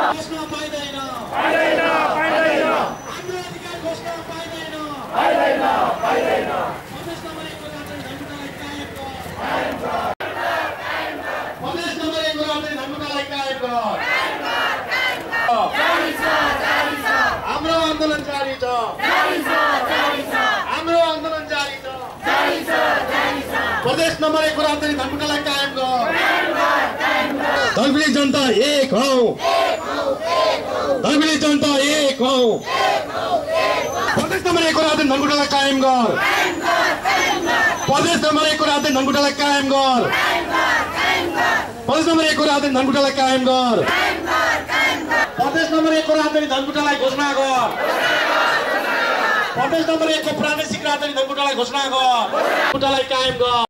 घोषणा पाइदैन हाम्रो अधिकार घोषणा पाइदैन प्रदेश नम्बर 1 को राजधानी धनकुटालाई कायम गर प्रदेश नम्बर 1 को राजधानी धनकुटालाई कायम गर हाम्रो आन्दोलन जारी छ हाम्रो आन्दोलन जारी छ प्रदेश नम्बर 1 को राजधानी धनकुटालाई कायम गर धनकुटी जनता एक हौ धनकुटी जनता एक हौ प्रदेश नम्बर 1 को राजधानी धनकुटालाई कायम गर प्रदेश नम्बर 1 को राजधानी धनकुटालाई कायम गर प्रदेश नम्बर 1 को राजधानी धनकुटालाई कायम गर प्रदेश नम्बर 1 को राजधानी धनकुटालाई घोषणा गर प्रदेश नम्बर 1 को प्रादेशिक राजधानी धनकुटालाई घोषणा गर धनकुटालाई कायम गर